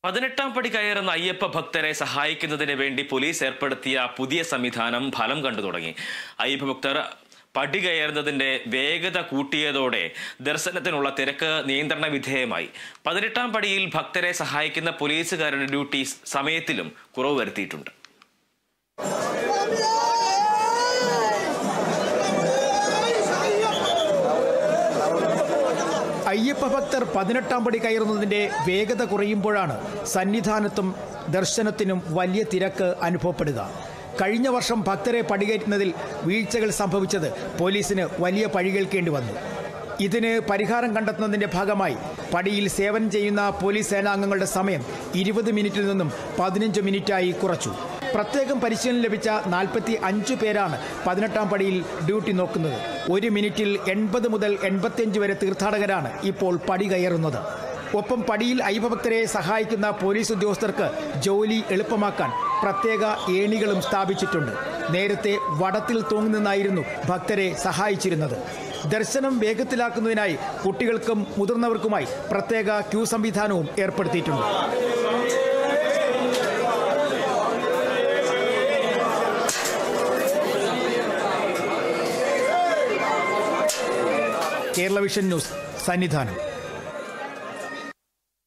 18ാം പടി കയറുന്ന അയ്യപ്പ ഭക്തരെ സഹായിക്കുന്നതിന് വേണ്ടി പോലീസ് ഏർപ്പെടുത്തിയ പുതിയ സംവിധാനം ഫലം കണ്ടു തുടങ്ങി. അയ്യപ്പ ഭക്തർ പടി കയറുന്നതിന്റെ വേഗത കൂട്ടിയതോടെ ദർശനത്തിനുള്ള തിരക്ക് നിയന്ത്രണ വിധേയമായി. 18ാം പടിയിൽ ഭക്തരെ സഹായിക്കുന്ന പോലീസുകാരുടെ ഡ്യൂട്ടി സമയത്തിലും കുറവ് വരുത്തിയിട്ടുണ്ട്. അയ്യപ്പ ഭക്തർ 18ാം പടി കയറുന്നതിന്റെ വേഗത കുറയുമ്പോഴാണ് സന്നിധാനത്തും ദർശനത്തിനും വലിയ തിരക്ക് അനുഭവപ്പെടുക. കഴിഞ്ഞ വർഷം ഭക്തരെ പടികയറ്റുന്നതിൽ വീഴ്ചകൾ സംഭവിച്ചത് പോലീസിന് വലിയ പഴി കേൾക്കേണ്ടി വന്നു. ഇതിന് പരിഹാരം കണ്ടെത്തുന്നതിന്റെ ഭാഗമായി പടിയിൽ സേവനം ചെയ്യുന്ന പോലീസ് സേനാംഗങ്ങളുടെ സമയം 20 മിനിറ്റിൽ നിന്നും 15 മിനിറ്റായി കുറച്ചു. പ്രത്യേകം പരിശീലനം ലഭിച്ച 45 പേരാണ് 18ാം പടിയിൽ ഡ്യൂട്ടി നോക്കുന്നത്. 1 മിനിറ്റിൽ 80 മുതൽ 85 വരെ തീർത്ഥാടകരാണ് ഇപ്പോൾ പടി കയറുന്നത്. ഒപ്പം പടിയിൽ അയ്യപ്പഭക്തരെ സഹായിക്കുന്ന പോലീസ് ഉദ്യോഗസ്ഥർക്ക് ജോലി എളുപ്പമാക്കാൻ പ്രത്യേക ഏണികളും സ്ഥാപിച്ചിട്ടുണ്ട്. നേരത്തെ വടത്തിൽ തൂങ്ങുനിന്നായിരുന്നു ഭക്തരെ സഹായിച്ചിരുന്നത്. ദർശനം വേഗത്തിലാക്കുന്നതിനായി കുട്ടികൾക്കും മുതിർന്നവർക്കുമായി പ്രത്യേക ക്യൂ സംവിധാനവും ഏർപ്പെടുത്തിയിട്ടുണ്ട്. Kerala vision news, Sannidhanam.